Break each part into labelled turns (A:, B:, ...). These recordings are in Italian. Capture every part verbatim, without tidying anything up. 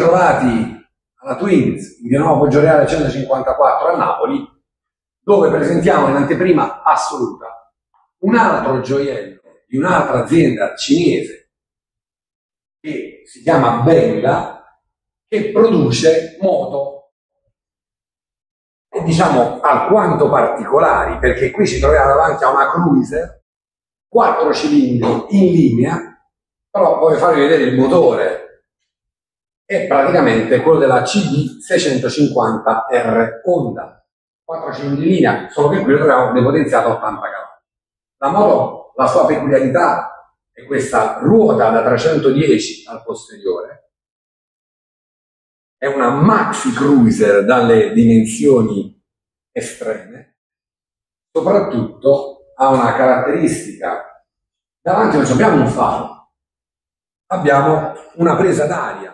A: ritrovati alla Twins in via Nuova Poggioreale centocinquantaquattro a Napoli, dove presentiamo in anteprima assoluta un altro gioiello di un'altra azienda cinese che si chiama Bella, che produce moto, e diciamo alquanto particolari, perché qui ci troviamo davanti a una cruiser quattro cilindri in linea, però voglio farvi vedere il motore. È praticamente quello della C B seicentocinquanta R Honda, quattro cilindri in linea, solo che qui lo troviamo depotenziato a ottanta cavalli. La moto, la sua peculiarità è questa ruota da trecentodieci al posteriore, è una maxi cruiser dalle dimensioni estreme, soprattutto ha una caratteristica: davanti non abbiamo un faro, abbiamo una presa d'aria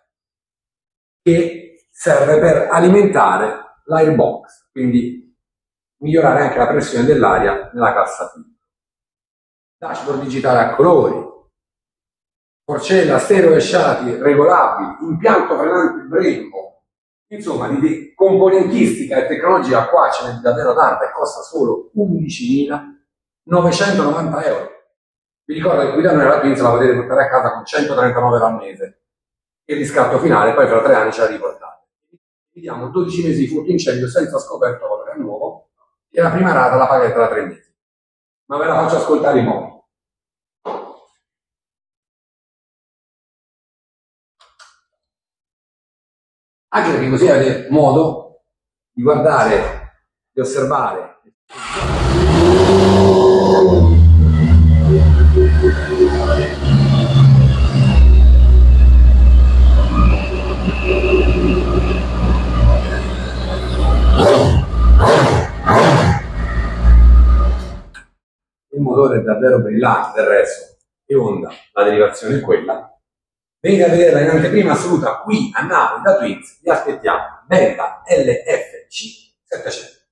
A: che serve per alimentare l'airbox, quindi migliorare anche la pressione dell'aria nella cassatina. Dashboard digitale a colori, porcella stereo e sciati regolabili, impianto frenante Brembo, insomma di componentistica e tecnologica qua ce n'è davvero tanta e costa solo undicimilanovecentonovanta euro. Vi ricordo che qui da noi la Twins la potete portare a casa con centotrentanove euro al mese. Il riscatto finale poi fra tre anni ce la riportate. Vi diamo dodici mesi di furto incendio senza scoperto valore a nuovo e la prima rata la pagate da tre mesi. Ma ve la faccio ascoltare in modo. Anche perché così avete modo di guardare, di osservare. Il motore è davvero brillante, del resto è Honda, la derivazione è quella. Venite a vederla in anteprima assoluta qui a Napoli da Twins, vi aspettiamo. Bella L F C settecento.